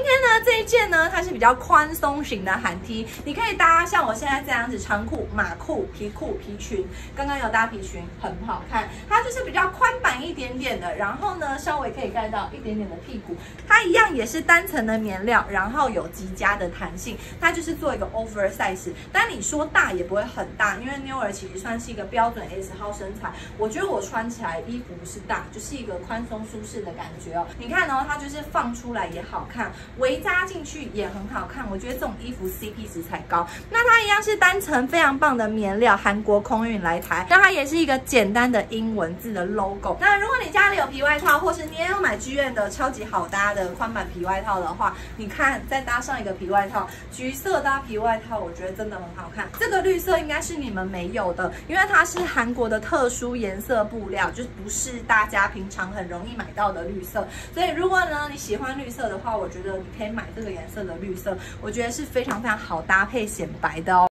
天呢这一件呢，它是比较宽松型的韩 T， 你可以搭像我现在这样子长裤、马裤、皮裤、皮裙，刚刚有搭皮裙，很好看。它就是比较宽版一点点的，然后呢稍微可以盖到一点点的屁股。它一样也是单层的棉料，然后有极佳的弹性，它就是做一个 oversize。但你说大也不会很大，因为妞儿其实算是一个标准 S 号身材，我觉得我穿起来衣服不是大，就是一个宽松舒适的感觉哦。你看哦，它就是放出来也好看，围扎进去也很好看。我觉得这种衣服 CP 值才高。那它一样是单层非常棒的棉料，韩国空运来台。那它也是一个简单的英文字的 logo。那如果你家里有皮外套，或是你也有买剧院的超级好搭的宽版皮外套的话，你看再搭上一个皮外套，橘色搭皮外套，我觉得真的很好看。这个绿色应该是你们没有的，因为它是韩国的特殊颜色布料，就是不是大家平常很容易买到的绿色。所以如果呢你喜欢绿色的话，我觉得你可以买这个颜色的绿色，我觉得是非常非常好搭配显白的哦。